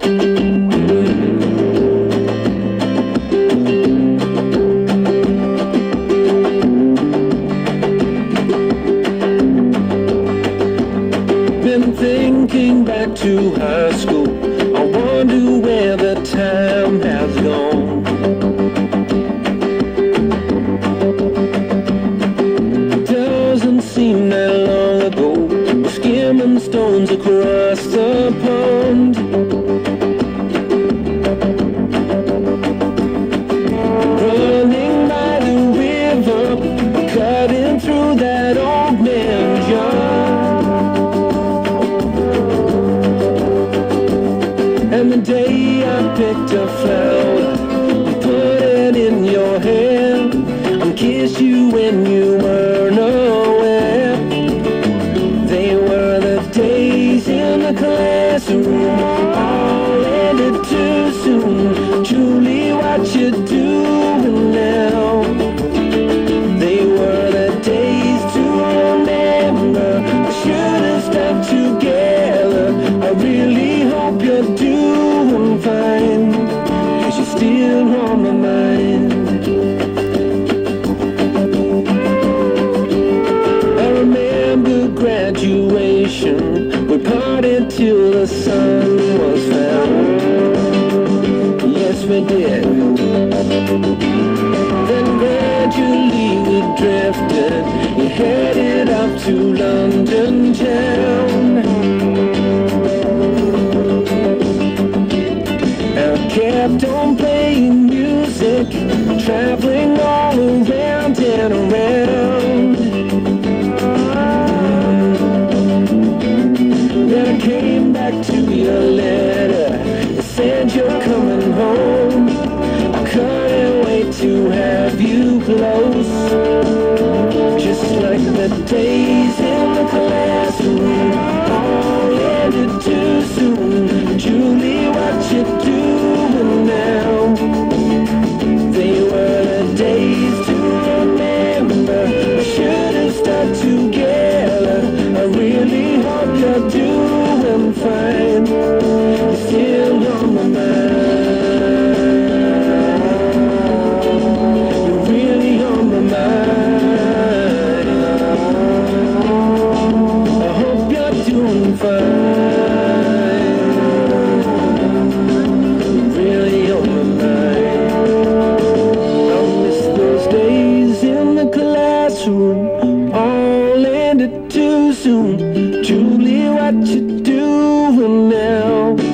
Been thinking back to high school. I wonder where the time has gone. Doesn't seem that long ago, we're skimming stones across the pond. Running by the river, cutting through that old man's yard. And the day I picked a flower and put it in your hand and kissed you when you weren't aware. They were the days in the classroom, all ended too soon. Julie, what you doing now? They were the days to remember. We should have stuck together. I really hope you're doing fine, 'cause you're still on my mind. I remember graduation, we partied till the sun was found. Yes, we did. Then gradually we drifted, we headed up to London town. Kept on playing music, traveling all around and around. Then I came back to your letter, it said you're coming home. I couldn't wait to have you close, just like the days in the classroom, all ended too soon. Julie, what you doing now? They were the days to remember. We should have stuck together. I really hope you're doing fine. You're still on my mind. You're really on my mind. I hope you're doing fine. All ended too soon. Julie, what you doing now?